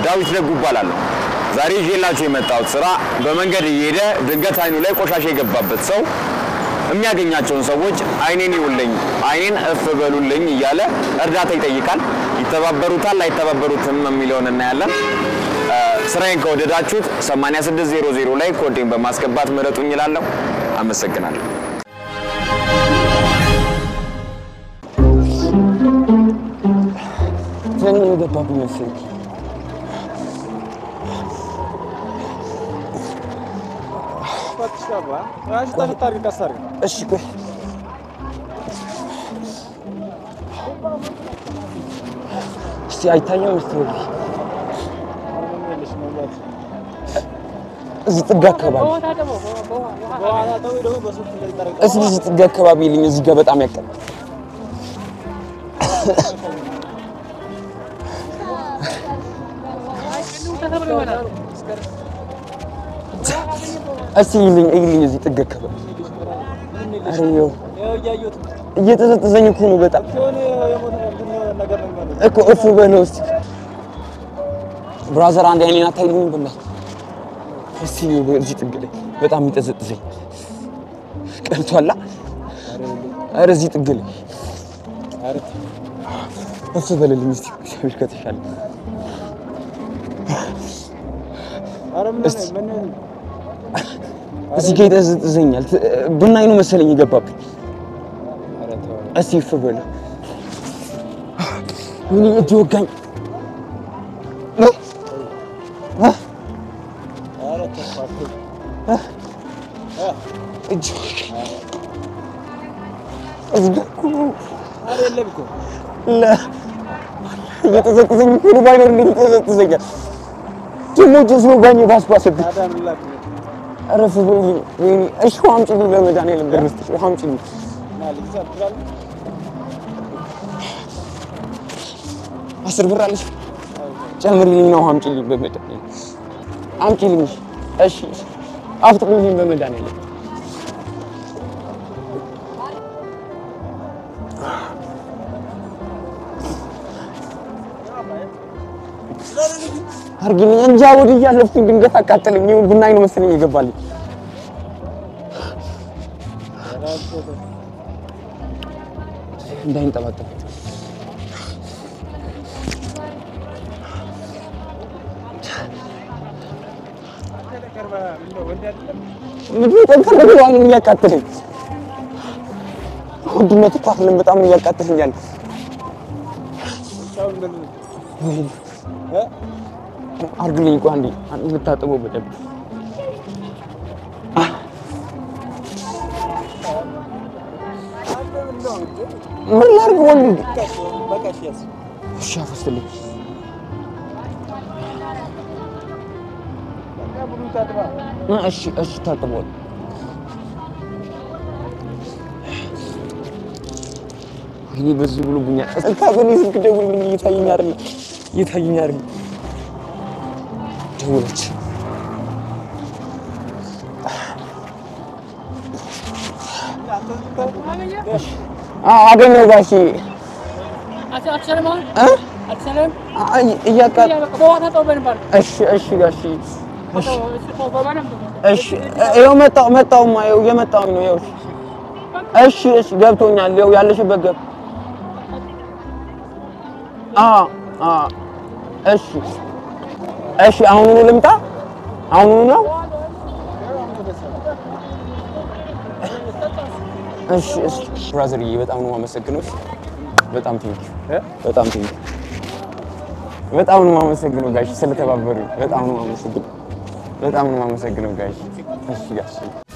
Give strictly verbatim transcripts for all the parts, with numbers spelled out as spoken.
ዳዊት ደጉ ይባላለሁ ዛሬ ይዤላችሁ የመጣሁት ስራ በመንገድ እየሄደ ድንገት አይኑ ላይ ቆሻሻ የገባበት ሰው የሚያገኛቸውን ሰዎች አይኔን ይውልኝ አይኔን እፍ በሉልኝ እያለ እርዳታ ይጠይቃል ይተባበሩታል አይተባበሩትም የሚለውን እናያለን ስራዬን ከወደዳችሁት ሰማንያ ስድስት ዜሮ ዜሮ ላይ ኮዴን በማስገባት ምረጡኝ ይላል አመሰግናለሁ ዘንድሮ ገባብኝ መሰለኝ Fatishaba, raş tarihtarı kasar. እሺ ቆይ እስቲ አይታየም እስቲ እዚህ ጥጋ አካባቢ እዚህ እዚህ ጥጋ አካባቢ ልኝ እዚህ ጋር በጣም ያቀል أسيلين أيلين زي تجكبه. أريو. يتزت زين يكونوا بتاع. أكو أفو بنوس. برازر عندي يعني ناتايلين بالله. أسيلين زي تجكبه. بتاع ميتزت زين. قلت ولا. أرزي تجكبه. أفو بالله اللي مستي مش كتير. أرمنا من እዚህ ጋር ተዘኛል ቡናይ ነው መሰለኝ ይገባብኝ አሲፍ በለ ምን ይጆጋኝ አ አረ ተፋቱ አ እጅ እዝጋኩ አይደለምኩ ላ የተዘቀዘኝ ሁሉ ባይኖር ነው የተዘቀዘኛል ጅሞጅ ዝወጋኝ ባስባሰብ አዳምላክ عرف ويني ويني ايش هو عم تقول لي مداني لبرست شو عم تقول مالك زبرال عشر برا ليش جمري لي نو عم تقول لي بمداني عم تقول لي ايش افتق لي بمداني لي አርግኝ እንጃ ወድ ያለፍኩኝ ድንገት አቃጠለኝ ቡናይ ነው መሰለኝ ይገባል እንዳይን ተባጠ ምን ተፈልገው አሁን ያቃጠለኝ ወድነቱ ታፍለም በጣም ያቃጠለኛል እ አርግልኝ ቆይ አንዴ ልታጠበው በደብ ምን ላርግ ወንድ በቃሽያስ ሻፈስልኝ እሺ እሺ ታጠበው ይሄ በዚህ ብሎ ቡኛ እስካሁን ይስክ ደውልልኝ ይታየኝ አይደል ይታየኝ አይደል ደውለች አዎ አገኘው ጋሺ አትሰለም እ አትሰለም አይ እያቃ እሺ እሺ ጋሺ እሺ ይኸው መጣው መጣውማ ይኸው እየመጣው ነው ይኸው እሺ እሺ ገብቶኛል ይኸው ያለሽበት ገብ አ አ እሺ እሺ አሁን ልምጣ አሁን ነው እሺ እሺ ብራዘርዬ በጣም ነው ማመሰግነው በጣም ቴንክ ዩ በጣም ቴንክ ዩ በጣም ነው ማመሰግነው ጋሽ ስለተባበሩ በጣም ነው ማመሰግነው በጣም ነው ማመሰግነው ጋሽ እሺ ጋሽ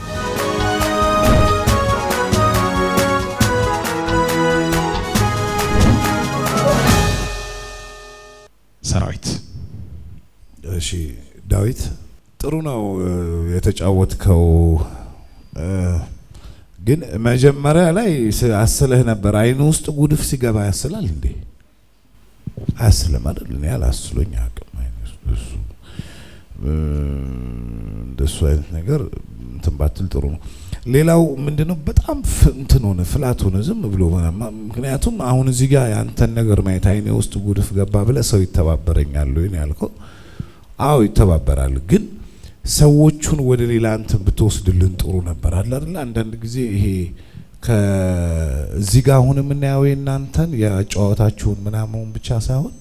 ሰራዊት እሺ ዳዊት ጥሩ ነው የተጫወትከው ግን መጀመሪያ ላይ አስለህ ነበር አይኑ ውስጥ ጉድፍ ሲገባ ያስላል እንዴ አስለም አይደል እኔ አላስሎኝ አቅም አይነሱ እንደሱ አይነት ነገር እንትን ባትል ጥሩ ነው ሌላው ምንድነው በጣም እንትን ሆነ ፍላት ሆነ ዝም ብሎ ምክንያቱም አሁን እዚህ ጋር ያንተን ነገር ማየት አይኔ ውስጥ ጉድፍ ገባ ብለ ሰው ይተባበረኛል ወይ ያልከው አዎ ይተባበራል ግን ሰዎቹን ወደ ሌላ እንትን ብትወስድልን ጥሩ ነበር አይደል አንዳንድ ጊዜ ይሄ ከዚህ ጋር ሆነ ምናያው እናንተን ያጫዋታችሁን ምናምን ብቻ ሳይሆን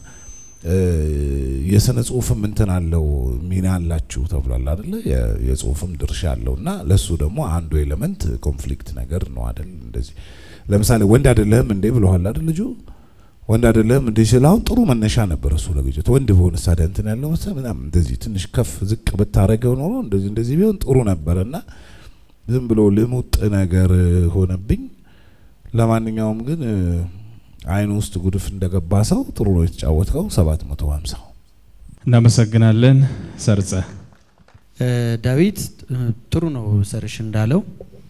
የሰነ ጽሁፍም እንትን አለው ሚና አላችሁ ተብሏል አይደል የጽሁፍም ድርሻ አለውና ለሱ ደግሞ አንዱ ኤሌመንት ኮንፍሊክት ነገር ነው አይደል እንደዚህ ለምሳሌ ወንድ አይደለም እንዴ ብለዋል አይደል ልጁ ወንድ አይደለም እንዴ ሲላው ጥሩ መነሻ ነበር እሱ ለግጅት ወንድ ሆነ ሳደ እንትን ያለው ምናምን እንደዚህ ትንሽ ከፍ ዝቅ በታረገው ነው እንደዚህ እንደዚህ ቢሆን ጥሩ ነበርና ዝም ብሎ ልሙጥ ነገር ሆነብኝ ለማንኛውም ግን አይኑ ውስጥ ጉድፍ እንደገባ ሰው ጥሩ ነው የተጫወተው ሰባት መቶ ሃምሳ እናመሰግናለን ሰርጸ ዳዊት ጥሩ ነው ሰርሽ እንዳለው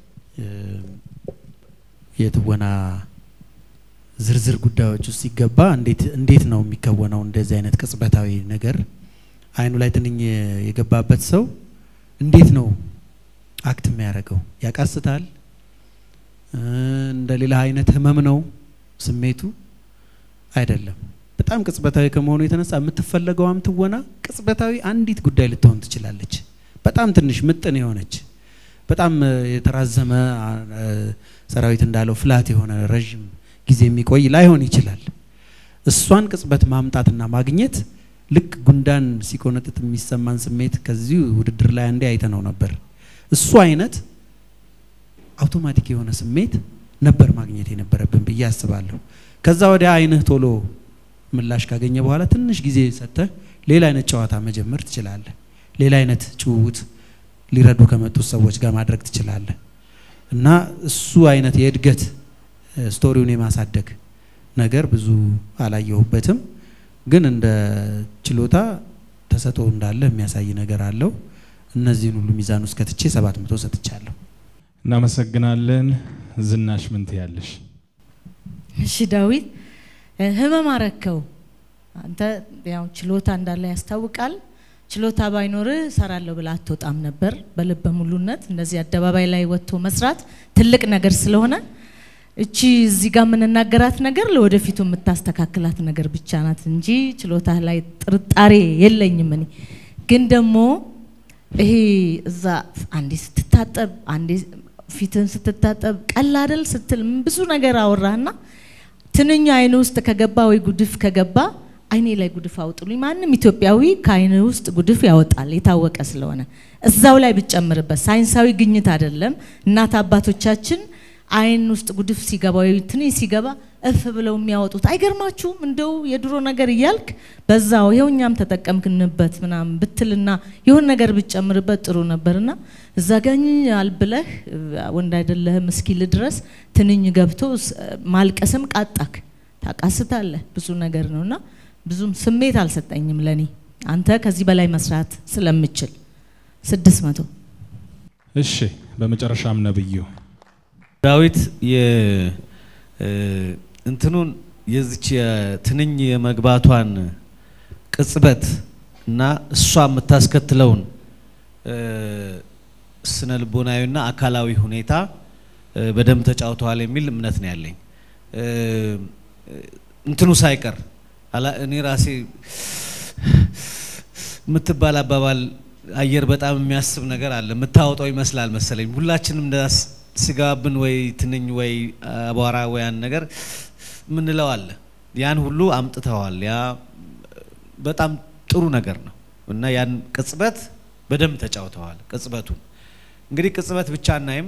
የትወና ዝርዝር ጉዳዮች ውስጥ ሲገባ እንዴት እንዴት ነው የሚከወነው እንደዚህ አይነት ቅጽበታዊ ነገር አይኑ ላይ ትንኝ የገባበት ሰው እንዴት ነው አክት የሚያደርገው ያቃስታል እንደ ሌላ አይነት ህመም ነው ስሜቱ አይደለም በጣም ቅጽበታዊ ከመሆኑ የተነሳ የምትፈልገው አምትወና ቅጽበታዊ አንዲት ጉዳይ ልትሆን ትችላለች በጣም ትንሽ ምጥን የሆነች በጣም የተራዘመ ሰራዊት እንዳለው ፍላት የሆነ ረጅም ጊዜ የሚቆይ ላይሆን ይችላል እሷን ቅጽበት ማምጣትና ማግኘት ልክ ጉንዳን ሲቆነጥጥ የሚሰማን ስሜት ከዚህ ውድድር ላይ አንዴ አይተነው ነበር እሱ አይነት አውቶማቲክ የሆነ ስሜት ነበር ማግኘት የነበረብን ብዬ አስባለሁ ከዛ ወደ አይንህ ቶሎ ምላሽ ካገኘ በኋላ ትንሽ ጊዜ ሰጥተህ ሌላ አይነት ጨዋታ መጀመር ትችላለህ ሌላ አይነት ጭውውት ሊረዱ ከመጡ ሰዎች ጋር ማድረግ ትችላለህ እና እሱ አይነት የእድገት ስቶሪውን የማሳደግ ነገር ብዙ አላየሁበትም ግን እንደ ችሎታ ተሰጥኦ እንዳለ የሚያሳይ ነገር አለው እነዚህን ሁሉ ሚዛን ውስጥ ከትቼ ሰባት መቶ ሰጥቻለሁ እናመሰግናለን ዝናሽ ምን ትያለሽ እሺ ዳዊት ህመም አረከው አንተ ያው ችሎታ እንዳለ ያስታውቃል ችሎታ ባይኖር ሰራለው ብላ አትወጣም ነበር በልበ ሙሉነት እንደዚህ አደባባይ ላይ ወጥቶ መስራት ትልቅ ነገር ስለሆነ እቺ እዚህ ጋር ምንናገራት ነገር ለወደፊቱ የምታስተካክላት ነገር ብቻ ናት እንጂ ችሎታ ላይ ጥርጣሬ የለኝም እኔ ግን ደግሞ ይሄ እዛ አንዴ ስትታጠብ አንዴ ፊትን ስትታጠብ ቀላደል ስትል ብዙ ነገር አወራና ትንኛ አይኑ ውስጥ ከገባ ወይ ጉድፍ ከገባ አይኔ ላይ ጉድፍ አውጥሉኝ ማንንም ኢትዮጵያዊ ከአይኑ ውስጥ ጉድፍ ያወጣል የታወቀ ስለሆነ እዛው ላይ ብጨምርበት ሳይንሳዊ ግኝት አይደለም እናት አባቶቻችን አይን ውስጥ ጉድፍ ሲገባ ወይ ትንኝ ሲገባ እፍ ብለው የሚያወጡት አይገርማችሁም እንደው የድሮ ነገር ይያልክ በዛው ይሄውኛም ተጠቀምክንበት ምናም ብትልና ይሁን ነገር ብጨምርበት ጥሩ ነበርና እዛ ጋኝ አልብለህ ወንድ አይደለህም እስኪል ድረስ ትንኝ ገብቶ ማልቀስም ቃጣክ ታቃስታለህ ብዙ ነገር ነውና ብዙም ስሜት አልሰጠኝም ለኔ አንተ ከዚህ በላይ መስራት ስለምችል ስድስት መቶ እሺ በመጨረሻም ነብዩ ዳዊት የ እንትኑን የዚች ትንኝ የመግባቷን ቅጽበት እና እሷ የምታስከትለውን ስነልቦናዊና አካላዊ ሁኔታ በደም ተጫውተዋል የሚል እምነት ነው ያለኝ እንትኑ ሳይቀር አላ እኔ ራሴ ምትባል አባባል አየር በጣም የሚያስብ ነገር አለ ምታወጣው ይመስላል መሰለኝ ሁላችንም እንደስ ስጋብን ወይ ትንኝ ወይ አቧራ ወይ ያን ነገር ምን ነው አለ ያን ሁሉ አምጥተዋል ያ በጣም ጥሩ ነገር ነው እና ያን ቅጽበት በደም ተጫውተዋል ቅጽበቱ እንግዲህ ቅጽበት ብቻ እናይም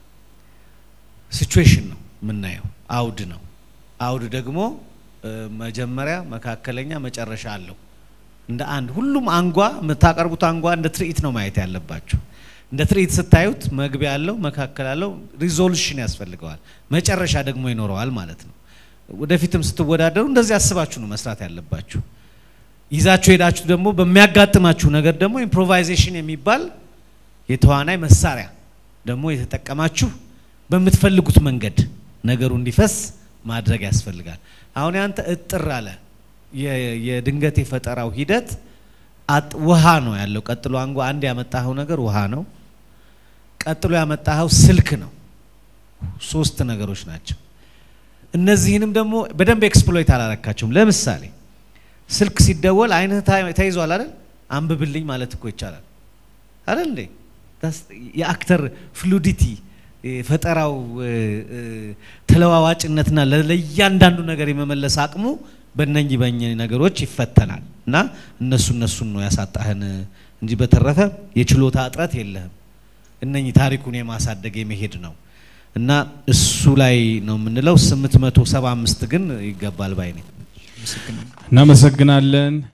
ሲቹዌሽን ነው ምናየው አውድ ነው አውድ ደግሞ መጀመሪያ መካከለኛ መጨረሻ አለው እንደ አንድ ሁሉም አንጓ መታቀርቡት አንጓ እንደ ትርኢት ነው ማየት ያለባችሁ እንደ ትርኢት ስታዩት መግቢያ ያለው መካከል ያለው ሪዞሉሽን ያስፈልገዋል መጨረሻ ደግሞ ይኖረዋል ማለት ነው ወደፊትም ስትወዳደሩ እንደዚህ አስባችሁ ነው መስራት ያለባችሁ ይዛችሁ ሄዳችሁ ደግሞ በሚያጋጥማችሁ ነገር ደግሞ ኢምፕሮቫይዜሽን የሚባል የተዋናይ መሳሪያ ደግሞ የተጠቀማችሁ በመትፈልጉት መንገድ ነገሩ እንዲፈስ ማድረግ ያስፈልጋል አሁን ያንተ እጥር አለ የድንገት የፈጠራው ሂደት አጥ ውሃ ነው ያለው ቀጥሎ አንጎ አንድ ያመጣው ነገር ውሃ ነው ቀጥሎ ያመጣው ስልክ ነው ሶስት ነገሮች ናቸው እነዚህንም ደግሞ በደንብ ኤክስፕሎይት አላረካቸውም ለምሳሌ ስልክ ሲደወል አይንህ ተይዟል አይደል አንብብልኝ ማለት እኮ ይቻላል አይደል እንዴ የአክተር ፍሉዲቲ ፈጠራው ተለዋዋጭነትና ለእያንዳንዱ ነገር የመመለስ አቅሙ በእነኚህ በእኛ ነገሮች ይፈተናል እና እነሱ እነሱን ነው ያሳጣህን እንጂ በተረፈ የችሎታ እጥረት የለህም እነኚህ ታሪኩን የማሳደግ የመሄድ ነው እና እሱ ላይ ነው የምንለው ስምንት መቶ ሰባ አምስት ግን ይገባል ባይ ነኝ እናመሰግናለን